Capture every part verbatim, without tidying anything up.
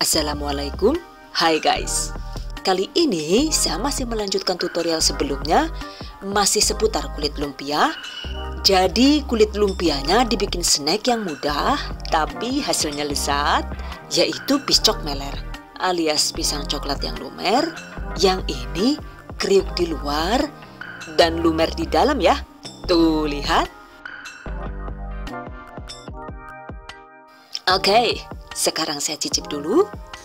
Assalamualaikum, hai guys. Kali ini saya masih melanjutkan tutorial sebelumnya, masih seputar kulit lumpia. Jadi kulit lumpianya dibikin snack yang mudah tapi hasilnya lezat, yaitu piscok meler alias pisang coklat yang lumer. Yang ini kriuk di luar dan lumer di dalam ya. Tuh lihat. Oke, sekarang saya cicip dulu.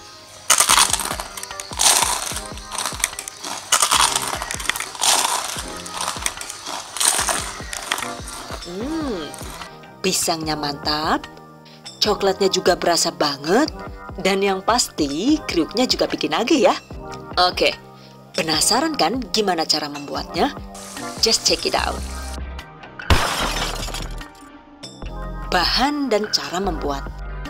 Hmm, pisangnya mantap, coklatnya juga berasa banget, dan yang pasti kriuknya juga bikin nagih ya. Oke, penasaran kan gimana cara membuatnya? Just check it out. Bahan dan cara membuat.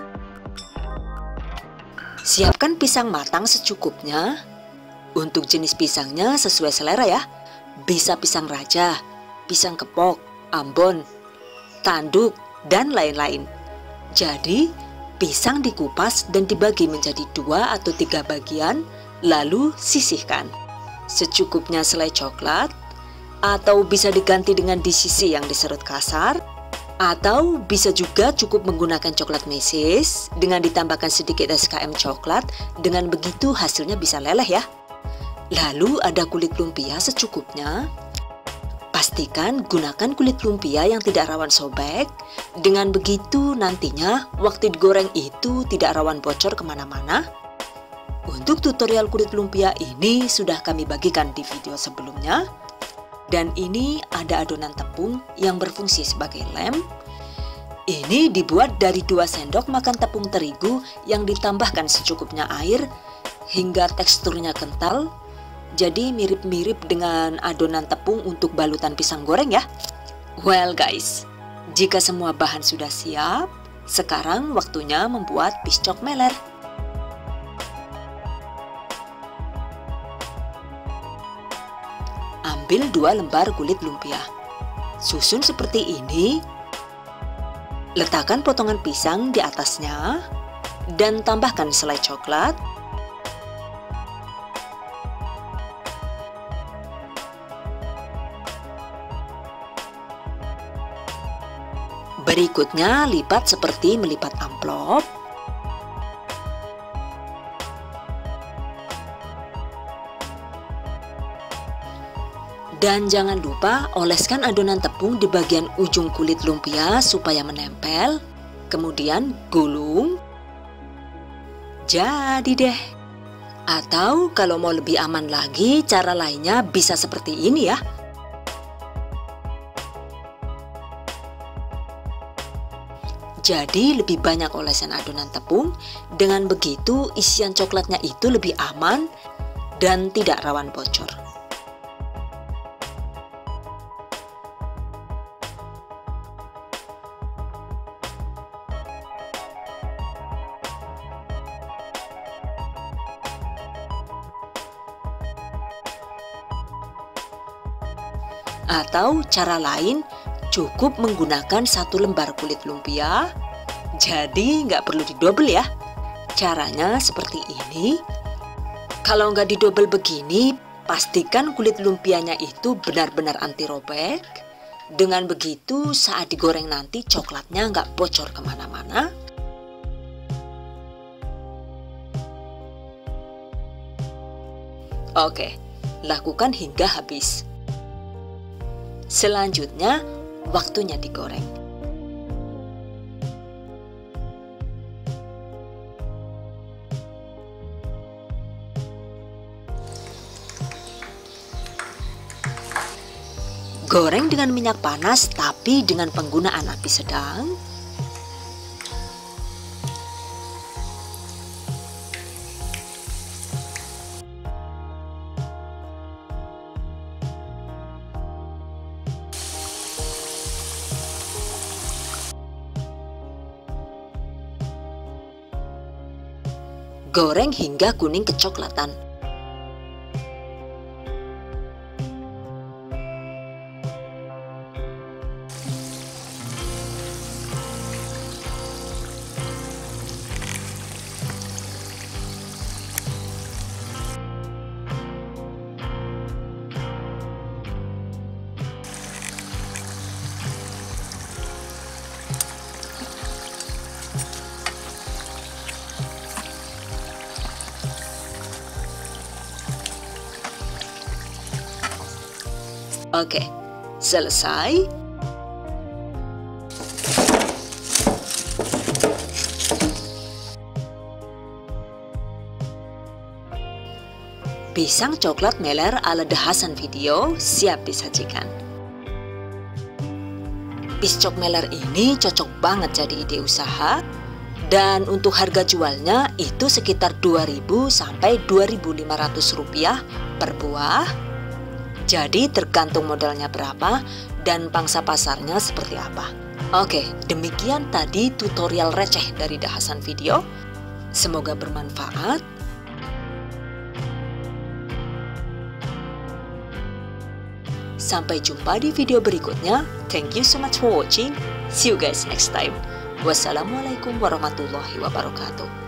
Siapkan pisang matang secukupnya. Untuk jenis pisangnya sesuai selera ya. Bisa pisang raja, pisang kepok, ambon, tanduk, dan lain-lain. Jadi, pisang dikupas dan dibagi menjadi dua atau tiga bagian, lalu sisihkan. Secukupnya selai coklat, atau bisa diganti dengan disisi yang diserut kasar, atau bisa juga cukup menggunakan coklat meses dengan ditambahkan sedikit es krim coklat. Dengan begitu hasilnya bisa leleh ya. Lalu ada kulit lumpia secukupnya. Pastikan gunakan kulit lumpia yang tidak rawan sobek. Dengan begitu nantinya waktu digoreng itu tidak rawan bocor kemana-mana. Untuk tutorial kulit lumpia ini sudah kami bagikan di video sebelumnya. Dan ini ada adonan tepung yang berfungsi sebagai lem. Ini dibuat dari dua sendok makan tepung terigu yang ditambahkan secukupnya air hingga teksturnya kental. Jadi mirip-mirip dengan adonan tepung untuk balutan pisang goreng ya. Well guys, jika semua bahan sudah siap, sekarang waktunya membuat piscok meler. Ambil dua lembar kulit lumpia. Susun seperti ini. Letakkan potongan pisang di atasnya dan tambahkan selai coklat. Berikutnya lipat seperti melipat amplop. Dan jangan lupa oleskan adonan tepung di bagian ujung kulit lumpia supaya menempel. Kemudian gulung. Jadi deh. Atau kalau mau lebih aman lagi, cara lainnya bisa seperti ini ya. Jadi lebih banyak olesan adonan tepung. Dengan begitu isian coklatnya itu lebih aman dan tidak rawan bocor. Atau cara lain, cukup menggunakan satu lembar kulit lumpia, jadi nggak perlu didobel ya. Caranya seperti ini. Kalau nggak didobel begini, pastikan kulit lumpianya itu benar-benar anti robek. Dengan begitu saat digoreng nanti coklatnya nggak bocor kemana-mana. Oke, lakukan hingga habis. Selanjutnya, waktunya digoreng. Goreng dengan minyak panas tapi dengan penggunaan api sedang. Goreng hingga kuning kecoklatan. Oke, selesai. Pisang coklat meler ala The Hasan Video siap disajikan. Piscok meler ini cocok banget jadi ide usaha, dan untuk harga jualnya itu sekitar dua ribu sampai dua ribu lima ratus rupiah per buah. Jadi tergantung modalnya berapa dan pangsa pasarnya seperti apa. Oke, demikian tadi tutorial receh dari The Hasan Video. Semoga bermanfaat. Sampai jumpa di video berikutnya. Thank you so much for watching. See you guys next time. Wassalamualaikum warahmatullahi wabarakatuh.